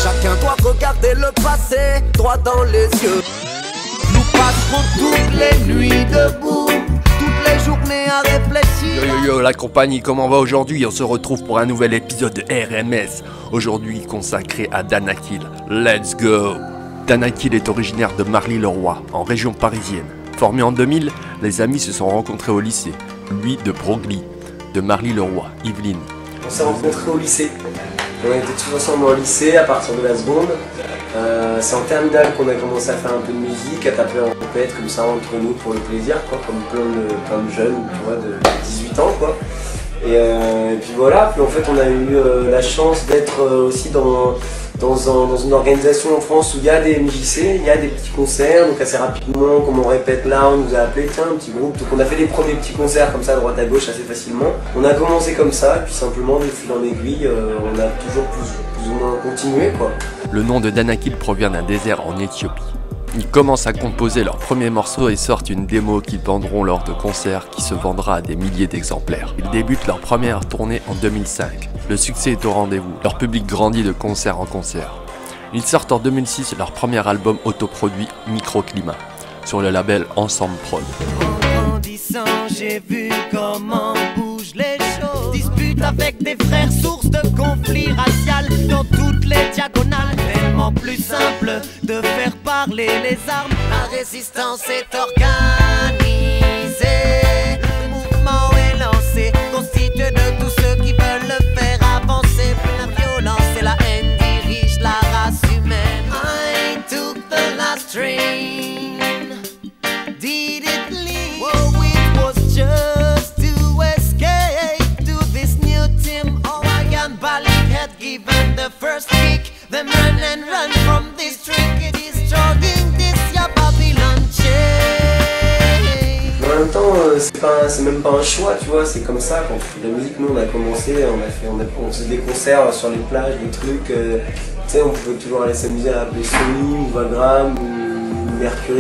Chacun doit regarder le passé droit dans les yeux. Nous passerons toutes les nuits debout, toutes les journées à réfléchir. Yo, la compagnie, comment va aujourd'hui? On se retrouve pour un nouvel épisode de RMS. Aujourd'hui consacré à Danakil. Let's go! Danakil est originaire de Marly-le-Roi, en région parisienne. Formé en 2000, les amis se sont rencontrés au lycée. Lui de Broglie, de Marly-le-Roi, Yvelines. On s'est rencontrés au lycée. On était tous ensemble au lycée à partir de la seconde. C'est en terminale qu'on a commencé à faire un peu de musique, à taper en compète comme ça entre nous pour le plaisir, quoi, comme plein de jeunes, tu vois, de 18 ans, quoi. Et puis voilà, puis en fait on a eu la chance d'être aussi dans une organisation en France où il y a des MJC, il y a des petits concerts, donc assez rapidement, comme on répète là, on nous a appelé, tiens, un petit groupe, donc on a fait des premiers petits concerts comme ça à droite à gauche assez facilement. On a commencé comme ça, et puis simplement de fil en aiguille, on a toujours plus ou moins continué, quoi. Le nom de Danakil provient d'un désert en Éthiopie. Ils commencent à composer leur premier morceau et sortent une démo qu'ils vendront lors de concerts qui se vendra à des milliers d'exemplaires. Ils débutent leur première tournée en 2005. Le succès est au rendez-vous, leur public grandit de concert en concert. Ils sortent en 2006 leur premier album autoproduit Microclimat sur le label Ensemble Prod. En grandissant, j'ai vu comment bougent les choses. Dispute avec des frères, source de conflits racial dans toutes les diagonales. Tellement plus simple de faire parler les armes. La résistance est organisée. Le mouvement est lancé, constitué de tous ceux qui veulent le faire avancer. La violence et la haine dirigent la race humaine. I took the last train. Did it leave? Oh, it was just to escape to this new team. Oh, Ian Balik had given the first kick. Them run and run from this trick. It is struggling this ya Babylon chain. En même temps, c'est même pas un choix, tu vois, c'est comme ça, quand on fait de la musique, nous on a commencé, on faisait des concerts sur les plages, des trucs, tu sais, on pouvait toujours aller s'amuser à appeler Sony ou Vagram ou Mercury,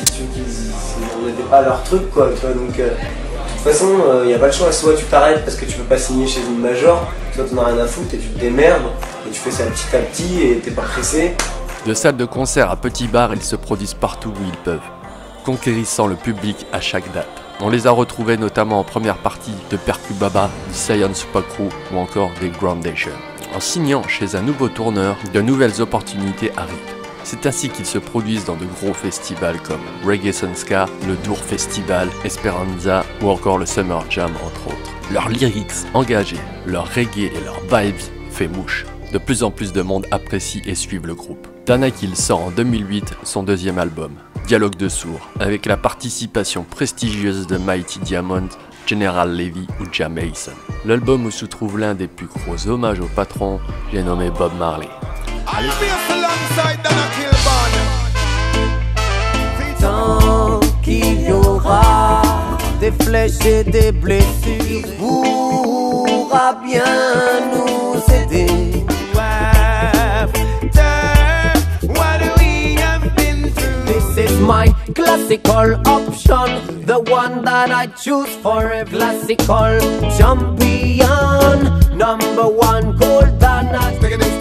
on n'était pas leur truc, quoi, tu vois, donc de toute façon, il n'y a pas de choix, soit tu t'arrêtes parce que tu peux pas signer chez une major, soit tu n'en as rien à foutre et tu te démerdes, et tu fais ça petit à petit et t'es pas pressé. De salles de concert à petits bars, ils se produisent partout où ils peuvent, conquérissant le public à chaque date. On les a retrouvés notamment en première partie de Percubaba, du Science Pop Crew ou encore des Groundation. En signant chez un nouveau tourneur, de nouvelles opportunités arrivent. C'est ainsi qu'ils se produisent dans de gros festivals comme Reggae Sunska, le Dour Festival, Esperanza ou encore le Summer Jam entre autres. Leurs lyrics engagés, leur reggae et leurs vibes fait mouche. De plus en plus de monde apprécie et suivent le groupe. Danakil sort en 2008 son deuxième album, Dialogue de sourds, avec la participation prestigieuse de Mighty Diamond, General Levy ou Jam Mason. L'album où se trouve l'un des plus gros hommages au patron, j'ai nommé Bob Marley. Tant qu'il y aura des flèches et des blessures, il pourra bien nous aider. This is my classical option, the one that I choose for a classical champion. Number one gold Danakil.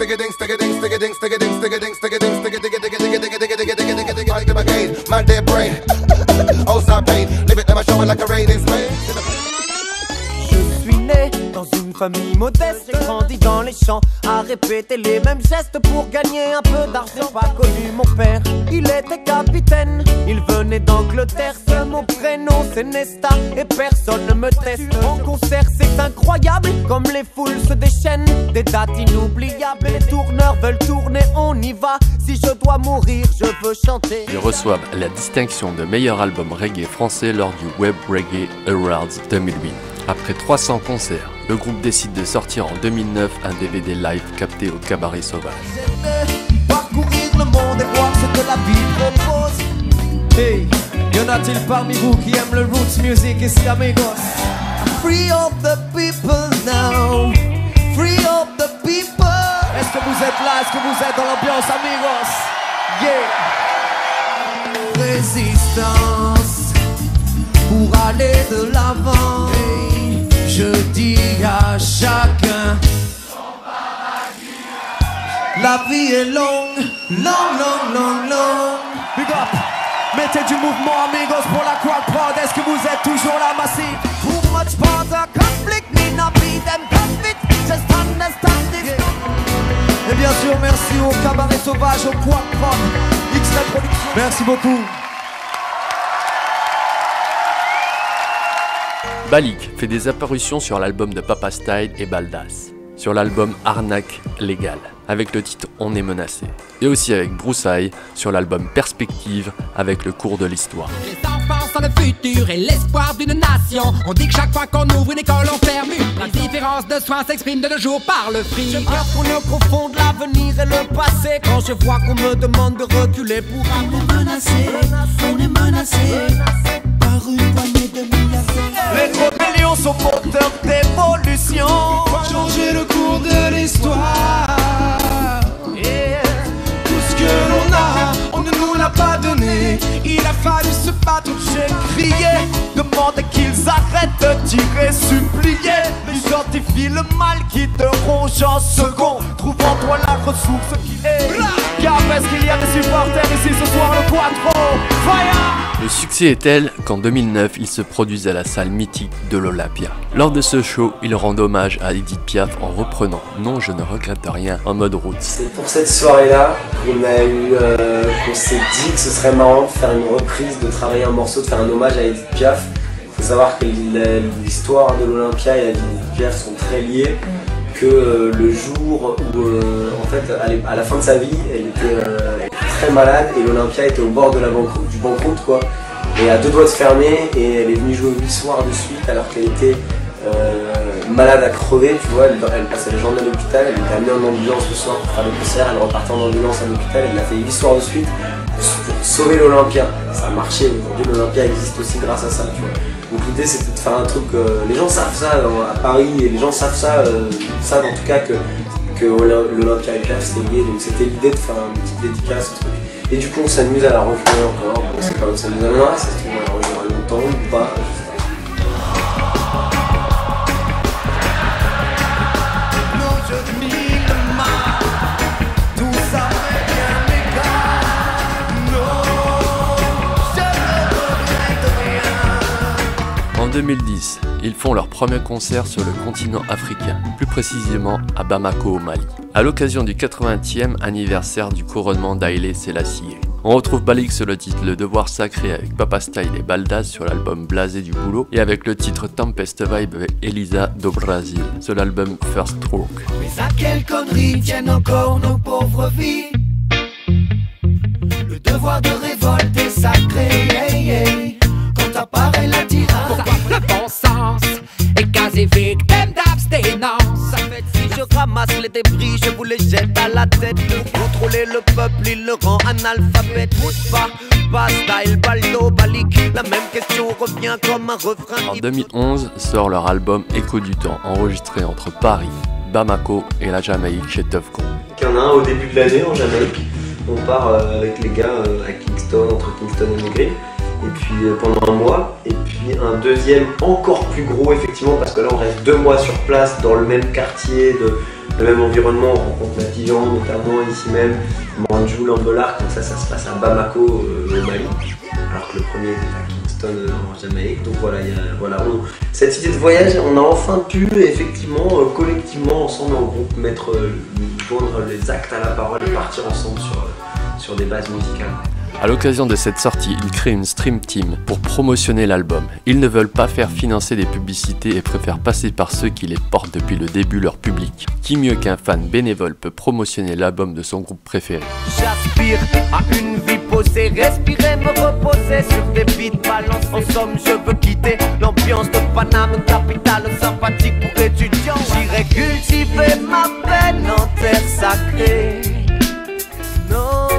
My dead brain, oh stop pain, leave it, let my show it like a rain in Spain. Je suis né dans une famille modeste, j'ai grandi dans les champs à répéter les mêmes gestes pour gagner un peu d'argent. Pas connu mon père, il était capitaine, il venait d'Angleterre, seul mon prénom c'est Nesta et personne ne me teste. En concert c'est incroyable, comme les foules se déchaînent, des dates inoubliables et les tourneurs veulent tourner, on y va. Si je dois mourir, je veux chanter. Ils reçoivent la distinction de meilleur album reggae français lors du Web Reggae Awards 2008. Après 300 concerts, le groupe décide de sortir en 2009 un DVD live capté au Cabaret Sauvage. Parcourir le monde et voir ce que la vie propose. Hey, y en a-t-il parmi vous qui aiment le roots music ici, amigos? Free of the people now, free of the people. Est-ce que vous êtes là? Est-ce que vous êtes dans l'ambiance, amigos? Yeah. Résistance pour aller de l'avant. Hey, je dis à chacun. La vie est longue, long. Big up. Mettez du mouvement, amigos, pour la Quack Prod. Est-ce que vous êtes toujours là, massif? Too much bother, conflict, me not be them conflict. Just understand this. Et bien sûr, merci au Cabaret Sauvage, au Quack Prod, X-Ray Production. Merci beaucoup. Balik fait des apparitions sur l'album de Papa Style et Baldas, sur l'album Arnaque Légale, avec le titre On est menacé, et aussi avec Broussailles sur l'album Perspective avec le cours de l'histoire. Les enfants sont le futur et l'espoir d'une nation. On dit que chaque fois qu'on ouvre une école, on ferme une. La différence de soins s'exprime de nos jours par le fric. J'ai peur qu'on ne confonde l'avenir et le passé quand je vois qu'on me demande de reculer pour on est menacé par une poignée de milliardaires. Les rébellions sont porteurs d'évolution. Changer le cours de l'histoire. Tout ce que l'on a, on ne nous l'a pas donné. Il a fallu se battre. J'ai crié, demandé qu'ils arrêtent de tirer, supplier. Identifie le mal qui te ronge en second. Trouve en toi la ressource qui est. Car est-ce qu'il y a des supporters ici ce soir, le Quattro Fire. Le succès est tel qu'en 2009, il se produisent à la salle mythique de l'Olympia. Lors de ce show, il rend hommage à Edith Piaf en reprenant « Non, je ne regrette rien » en mode roots. C'est pour cette soirée-là qu'on s'est dit que ce serait marrant de faire une reprise, de travailler un morceau, de faire un hommage à Edith Piaf. Il faut savoir que l'histoire de l'Olympia et la vie d'Edith Piaf sont très liées. Que le jour où, en fait, à la fin de sa vie, elle était très malade et l'Olympia était au bord de du banqueroute, quoi. Et à deux doigts de fermer, et elle est venue jouer 8 soirs de suite alors qu'elle était malade à crever, tu vois. Elle passait les journées à l'hôpital, elle était amenée en ambulance le soir pour faire le concert, elle repartait en ambulance à l'hôpital, elle a fait 8 soirs de suite pour sauver l'Olympia. Ça a marché, aujourd'hui l'Olympia existe aussi grâce à ça, tu vois. Donc l'idée c'était de faire un truc, les gens savent ça à Paris, et les gens savent ça, savent en tout cas que l'Olympia et Piaf c'était lié, donc c'était l'idée de faire une petite dédicace, un truc. Et du coup on s'amuse à la rejouer encore, on sait pas où ça nous amènera, ça se trouve on la rejouera longtemps ou pas. En 2010, ils font leur premier concert sur le continent africain, plus précisément à Bamako au Mali, à l'occasion du 80e anniversaire du couronnement d'Haïlé Sélassié. On retrouve Balik sur le titre Le Devoir Sacré avec Papa Style et Baldas sur l'album Blasé du Boulot et avec le titre Tempest Vibe avec Elisa do Brasil sur l'album First Stroke. Mais à quelle connerie tiennent encore nos pauvres vies? Le devoir de révolte est sacré, quand apparaît la tyrannie. Le bon sens est quasi victime d'abstinence. Si je ramasse les débris, je vous les jette à la tête. Pour contrôler le peuple, il le rend analphabète. Pas Style, Baldo, Balik. La même question revient comme un refrain. En 2011 sort leur album Écho du Temps, enregistré entre Paris, Bamako et la Jamaïque chez Tough Crew. Il y en a un au début de l'année en Jamaïque. On part avec les gars à Kingston, entre Kingston et Negri. Et puis pendant un mois, et puis un deuxième encore plus gros effectivement parce que là on reste 2 mois sur place dans le même quartier, le même environnement, on rencontre Matijan notamment ici même, Manjou, Lambelar, comme ça se passe à Bamako au Mali, alors que le premier était à Kingston en Jamaïque. Donc voilà, cette idée de voyage, on a enfin pu effectivement collectivement ensemble en groupe joindre les actes à la parole et partir ensemble sur des bases musicales. À l'occasion de cette sortie, ils créent une stream team pour promotionner l'album. Ils ne veulent pas faire financer des publicités et préfèrent passer par ceux qui les portent depuis le début leur public. Qui mieux qu'un fan bénévole peut promotionner l'album de son groupe préféré? J'aspire à une vie posée, respirer, me reposer sur des beats balance. En somme, je veux quitter l'ambiance de Paname, capitale sympathique pour étudiants. J'irai cultiver ma peine en terre sacrée. Non.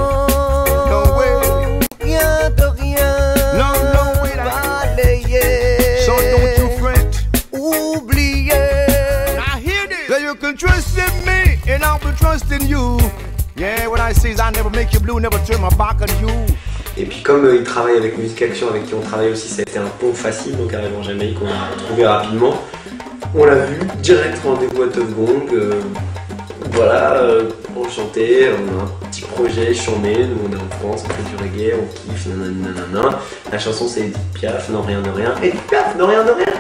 Trust in me, and I will trust in you. Yeah, what I say is I never make you blue, never turn my back on you. Et puis comme ils travaillent avec Musique Action, avec qui on travaille aussi, ça a été un pont facile, donc arrivé en Jamaïque, on l'a retrouvé rapidement. On l'a vu, direct rendez-vous à Tough Gong. Voilà, pour chanter, on a un petit projet chômé, nous on est en France, on fait du reggae, on kiffe, nanana. La chanson c'est Edith Piaf, non rien de rien. Edith Piaf, non rien de rien.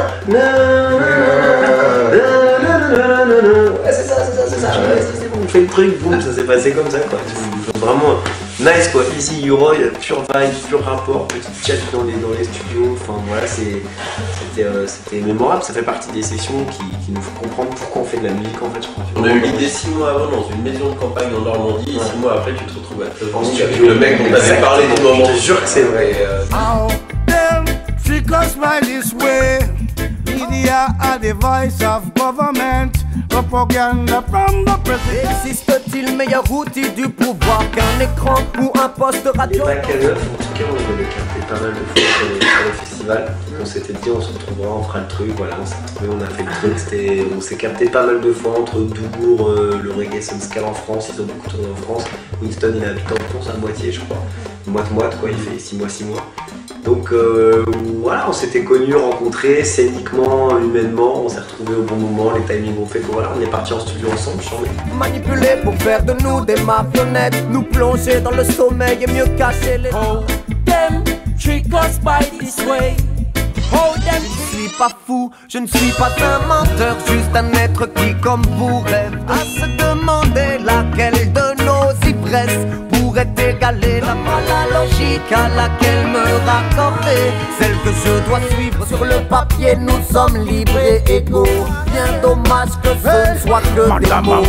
Ouais, c'est ça, c'est bon, on fait le truc, boum, ça s'est passé comme ça quoi. Vraiment nice quoi, ici Uroy, pure vibe, pure rapport, petite chat dans les studios, enfin voilà, c'était mémorable, ça fait partie des sessions qui nous font comprendre pourquoi on fait de la musique en fait je crois. On a eu l'idée 6 mois avant dans une maison de campagne en Normandie et 6 mois après tu te retrouves à en studio avec studio. le mec dont t'avais parlé du moment. Je te jure que c'est vrai. How them treat us right this way. Media are the voice of government. Propaganda from the president. Existe-t-il meilleur outil du pouvoir qu'un écran ou un poste radio? Les bacs à neuf, en tout cas on avait capté pas mal de fois sur les festivals. On s'était dit on se retrouvera, on fera le truc, voilà, on s'est retrouvé, on a fait le truc, on s'est capté pas mal de fois entre Doubourg, le reggae Sunscale en France, ils ont beaucoup tourné en France. Winston il habite en France à moitié je crois, moite quoi, il fait 6 mois. Donc voilà, on s'était connus, rencontrés, scéniquement, humainement, on s'est retrouvés au bon moment, les timings ont fait que voilà, on est partis en studio ensemble, chanter. Manipulés pour faire de nous des marionnettes, nous plonger dans le sommeil et mieux cacher les... Oh, them treat us by this way. Oh them, je suis pas fou, je ne suis pas un menteur, juste un être qui comme vous rêve à se demander laquelle de nos ivresses pourrait égaler la logique à laquelle me raccorder, celle que je dois suivre sur le papier. Nous sommes libres et égaux, bien dommage que ce ne soit que des mots.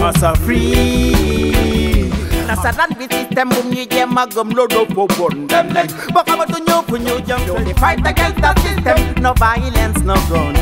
Nasaran with system mumye magum lodo for one them like Bakama to new for new jump they fight against that system. No violence, no gun.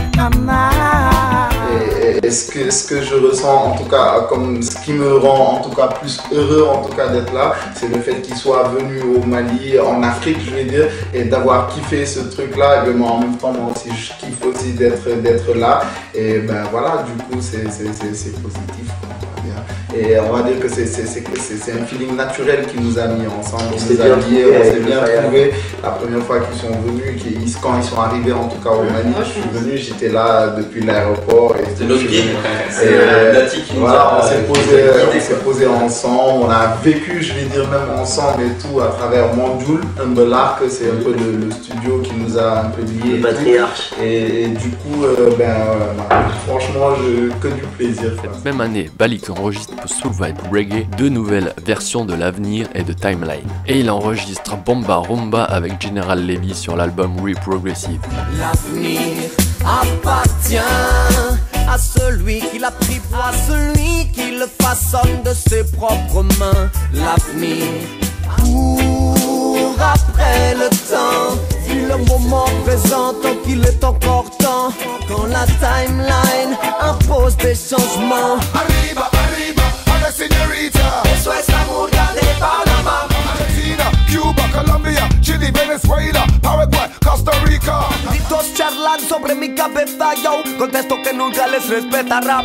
Et ce que je ressens en tout cas comme ce qui me rend en tout cas plus heureux en tout cas d'être là, c'est le fait qu'il soit venu au Mali, en Afrique je vais dire, et d'avoir kiffé ce truc là, et moi en même temps moi aussi je kiffe aussi d'être là, et ben voilà, du coup c'est positif quoi. Et on va dire que c'est un feeling naturel qui nous a mis ensemble, on s'est bien trouvés. La première fois qu'ils sont venus, quand ils sont arrivés en tout cas au Mali, je suis venu, j'étais là depuis l'aéroport. C'était notre guide, c'est Nati qui nous a... On s'est posé ensemble, on a vécu, je vais dire même ensemble et tout, à travers Mandjoul, Umbelark, c'est un peu le studio qui nous a un peu liés. Le patriarche. Et du coup, franchement, que du plaisir. Cette même année, Balik enregistre pour Soul Vibe Reggae 2 nouvelles versions de l'Avenir et de Timeline. Et il enregistre Bomba Rumba avec General Levy sur l'album Reprogressive. L'avenir appartient à celui qui l'a pris, à celui qui le façonne de ses propres mains. L'avenir court après le temps, puis le moment présent tant qu'il est encore temps. Quand la timeline impose des changements. Arriba, arriba, a la señorita. Eso es amor de Panama. Argentina, Cuba, Colombia, Chile, Venezuela, Paraguay, Costa Rica. Gritos charlan sobre mi cabeza, yo contesto que nunca les respetará.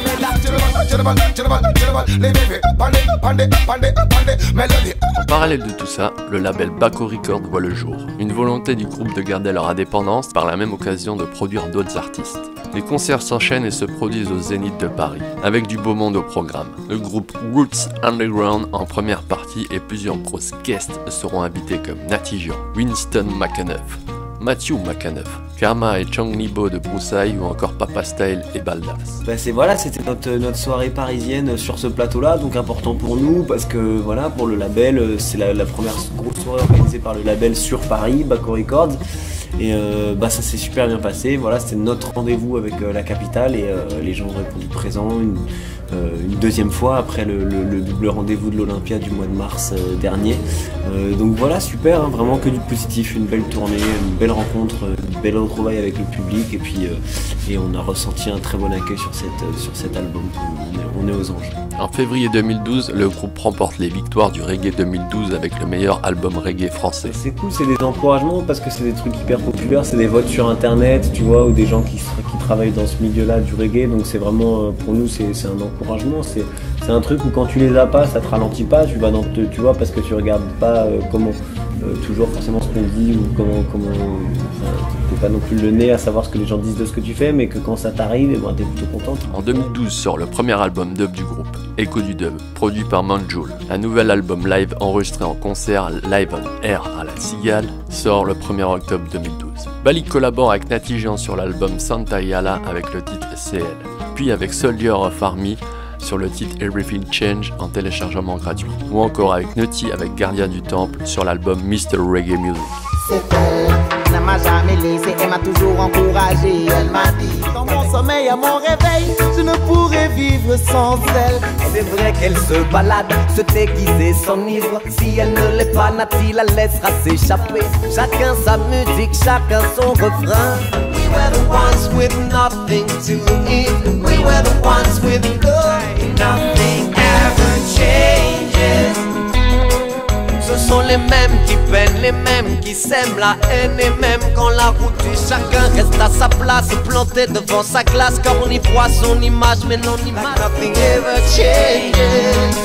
En parallèle de tout ça, le label Baco Records voit le jour. Une volonté du groupe de garder leur indépendance par la même occasion de produire d'autres artistes. Les concerts s'enchaînent et se produisent au Zénith de Paris, avec du beau monde au programme. Le groupe Roots Underground en première partie et plusieurs grosses guests seront invités comme Natijan, Winston McAnuff, Matthew McAnuff, Karma et Chang Libo de Broussailles ou encore Papa Style et Baldas. Bah voilà, c'était notre soirée parisienne sur ce plateau-là, donc important pour nous parce que voilà, pour le label, c'est la première grosse soirée organisée par le label sur Paris, Baco Records. Et ça s'est super bien passé, voilà, c'était notre rendez-vous avec la capitale et les gens ont répondu présents une deuxième fois après le double rendez-vous de l'Olympia du mois de mars dernier. Donc voilà, super, hein, vraiment que du positif, une belle tournée, une belle rencontre, une belle retrouvaille avec le public et puis et on a ressenti un très bon accueil sur cet album, on est aux anges. En février 2012, le groupe remporte les victoires du reggae 2012 avec le meilleur album reggae français. C'est cool, c'est des encouragements parce que c'est des trucs hyper populaires, c'est des votes sur internet, tu vois, ou des gens qui travaillent dans ce milieu-là du reggae, donc c'est vraiment, pour nous, c'est un encouragement, c'est un truc où quand tu les as pas, ça te ralentit pas, tu vois, parce que tu regardes pas comment toujours forcément ce qu'on dit ou comment t'es pas non plus le nez à savoir ce que les gens disent de ce que tu fais, mais que quand ça t'arrive, eh ben, t'es plutôt contente. En 2012 sort le premier album dub du groupe, Echo du Dub, produit par Manjool. Un nouvel album live enregistré en concert, Live on Air à la Cigale, sort le 1er octobre 2012. Bali collabore avec Natty Jean sur l'album Santa Yala avec le titre CL, puis avec Soldier of Army sur le titre Everything Change en téléchargement gratuit, ou encore avec Nutty avec Gardien du Temple sur l'album Mr. Reggae Music. C'est elle, ne m'a jamais laissé, elle m'a toujours encouragé. Elle m'a dit, dans mon sommeil à mon réveil, je ne pourrais vivre sans elle. C'est vrai qu'elle se balade, se déguise et s'enivre. Si elle ne l'est pas, Natty la laissera s'échapper. Chacun sa musique, chacun son refrain. We were the ones with nothing to eat. We were the ones with love. Nothing ever changes. Ce sont les mêmes qui peinent, les mêmes qui sèment la haine. Et même quand la route tue, chacun reste à sa place, planté devant sa classe, car on y voit son image, mais non image. Nothing ever changes.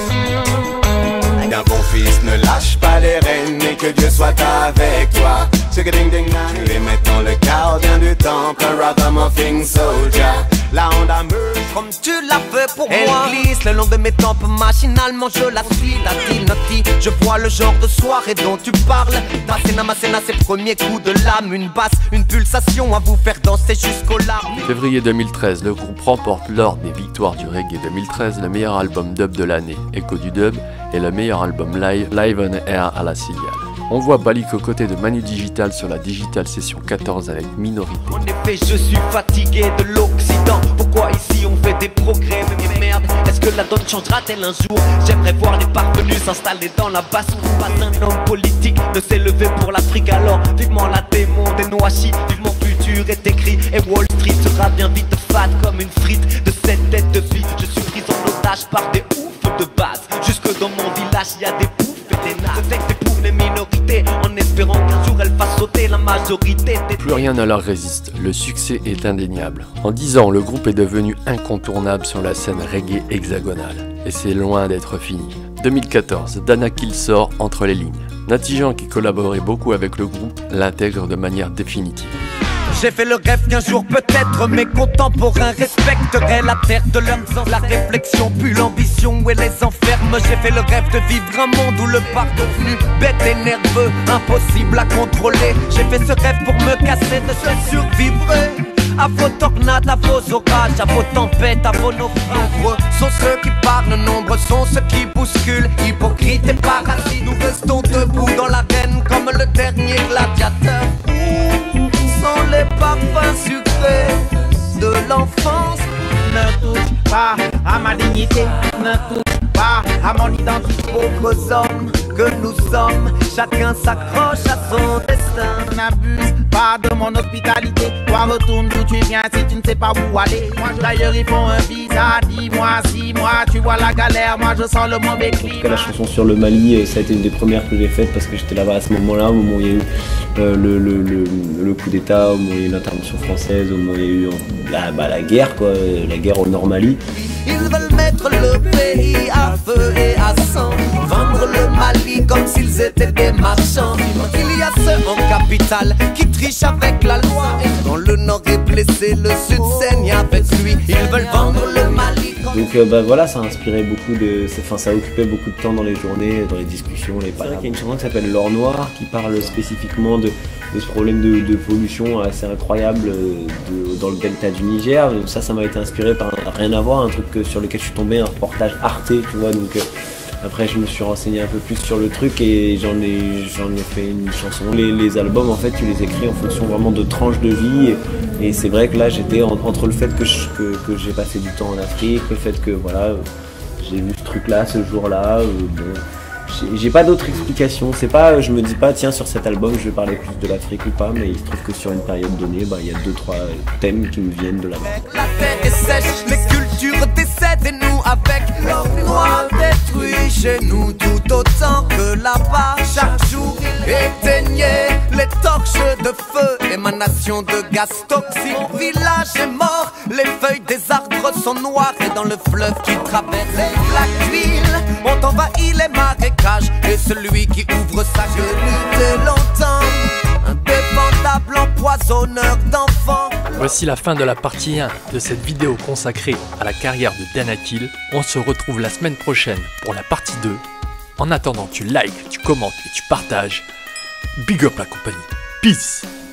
D'un bon fils, ne lâche pas les rênes et que Dieu soit avec toi. Tu es maintenant le gardien du temple, un ragamuffin soldier. La Honda meurt comme tu l'as fait pour moi. Elle glisse le long de mes tempes, machinalement je la suis. La Nutty, je vois le genre de soirée dont tu parles. Masséna, ses premiers coups de lame. Une basse, une pulsation à vous faire danser jusqu'aux larmes. Février 2013, le groupe remporte lors des victoires du reggae 2013 le meilleur album dub de l'année, Echo du Dub, et le meilleur album live, Live on Air à la Cigale. On voit Balik aux côtés de Manu Digital sur la Digital Session 14 avec Minorité. En effet, je suis fatigué de l'Occident. Pourquoi ici on fait des progrès? Mais merde, est-ce que la donne changera-t-elle un jour? J'aimerais voir les parvenus s'installer dans la basse. Pas un homme politique ne s'est levé pour l'Afrique. Alors vivement la démon des Noachi, vivement futur est écrit. Et Wall Street sera bien vite fat comme une frite de cette tête de vie. Je suis pris en otage par des oufs de base. Jusque dans mon village, y a des poufs et des nazes. Ce texte est pour les minorités, en espérant qu'un jour elle fasse sauter la majorité des... Plus rien ne leur résiste, le succès est indéniable. En 10 ans, le groupe est devenu incontournable sur la scène reggae hexagonale. Et c'est loin d'être fini. 2014, Dana Kill sort Entre les lignes. Natty Jean, qui collaborait beaucoup avec le groupe, l'intègre de manière définitive. J'ai fait le rêve qu'un jour peut-être mes contemporains respecteraient la terre de leur sang. La réflexion puis l'ambition où elle les enferme. J'ai fait le rêve de vivre un monde où le parc devenu bête et nerveux, impossible à contrôler. J'ai fait ce rêve pour me casser de ce survivre. À vos tornades, à vos orages, à vos tempêtes, à vos naufrages. Nombreux sont ceux qui parlent, nombreux sont ceux qui bousculent. Hypocrites et parasites, nous restons debout dans l'arène comme le dernier gladiateur. Sont les parfums sucrés de l'enfance. Ne touche pas à ma dignité, ne touche pas à mon identité. Pauvres hommes que nous sommes, chacun s'accroche à son destin. N'abuse pas de mon hospitalité, toi retourne d'où tu viens si tu ne sais pas où aller. Moi d'ailleurs ils font un visa, dis-moi si moi tu vois la galère, moi je sens le mauvais climat. La chanson sur le Mali, ça a été une des premières que j'ai faites parce que j'étais là-bas à ce moment-là, au moment où il y a eu le coup d'état, au moment où il y a eu l'intervention française, au moment où il y a eu la guerre, quoi, la guerre au Nord-Mali. Ils veulent mettre le pays à feu et à sang, vendre le Mali comme s'ils étaient des marchands. Il y a ceux en capitale qui trichent avec la loi, et quand le Nord est blessé, le Sud saigne avec lui. Ils veulent vendre le Mali. Donc voilà, ça a inspiré beaucoup de... Enfin, ça occupait beaucoup de temps dans les journées, dans les discussions, les palabres. Il y a une chanson qui s'appelle L'Or Noir qui parle spécifiquement de ce problème de pollution assez incroyable dans le delta du Niger. Donc ça m'a été inspiré par Rien à voir, un truc sur lequel je suis tombé, un reportage Arte, tu vois. Donc après je me suis renseigné un peu plus sur le truc et j'en ai fait une chanson. Les albums en fait tu les écris en fonction vraiment de tranches de vie et c'est vrai que là j'étais entre le fait que j'ai passé du temps en Afrique, le fait que voilà j'ai vu ce truc là ce jour là, bon, j'ai pas d'autre explication, c'est pas, je me dis pas tiens sur cet album je vais parler plus de l'Afrique ou pas, mais il se trouve que sur une période donnée il y a 2-3 thèmes qui me viennent de là-bas. La terre est sèche, les cultures décèdent et nous avec l'or noir détruit chez nous tout autant que là-bas. Chaque jour il éteignait les torches de feu, émanation de gaz toxiques. Mon village est mort, les feuilles des arbres sont noires et dans le fleuve qui traverse les plaques d'huile ont envahi les marécages et celui qui ouvre sa gueule de longtemps. Indéfendable, empoisonné sonneur d'enfants. Voici la fin de la partie 1 de cette vidéo consacrée à la carrière de Danakil. On se retrouve la semaine prochaine pour la partie 2. En attendant, tu likes, tu commentes et tu partages. Big up la compagnie. Peace.